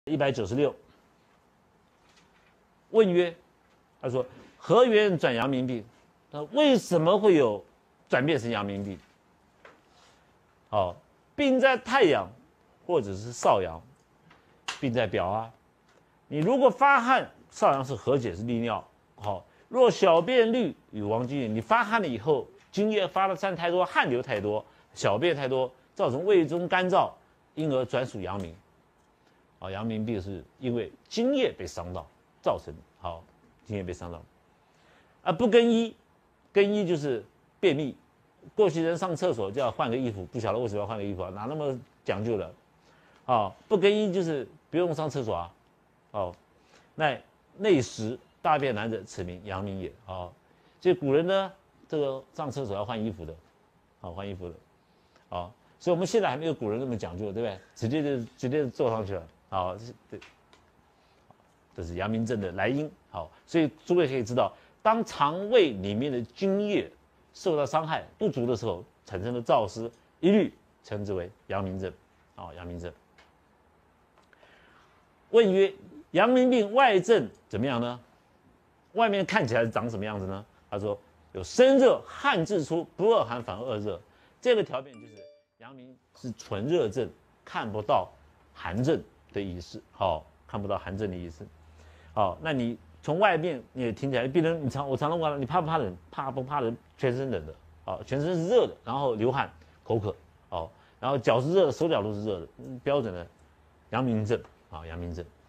196。问曰：他说何缘转阳明病？那为什么会有转变成阳明病？好，病在太阳或者是少阳，病在表啊。你如果发汗，少阳是和解是利尿，好。若小便绿与王精液，你发汗了以后，精液发的散太多，汗流太多，小便太多，造成胃中干燥，因而转属阳明。啊，阳明病是因为精液被伤到造成的。好，精液被伤到。啊，不更衣，更衣就是便秘。过去人上厕所就要换个衣服，不晓得为什么要换个衣服啊？哪那么讲究了？啊，不更衣就是不用上厕所啊。哦，那内食。大便难者，此名阳明也。好，所以古人呢，这个上厕所要换衣服的，好换衣服的，好，所以我们现在还没有古人那么讲究，对不对？直接坐上去了，好，这是阳明症的来因。好，所以诸位可以知道，当肠胃里面的津液受到伤害不足的时候，产生的燥湿，一律称之为阳明症。好，阳明症。问曰：阳明病外症怎么样呢？外面看起来长什么样子呢？他说有生热，汗自出，不恶寒反而恶热。这个条件就是阳明是纯热症，看不到寒症的意思。好，看不到寒症的意思。好，那你从外面你也听起来，病人我常常问你怕不怕冷？怕不怕冷？全身冷的，好，全身是热的，然后流汗、口渴，好，然后脚是热的，手脚都是热的，标准的阳明症。好，阳明症。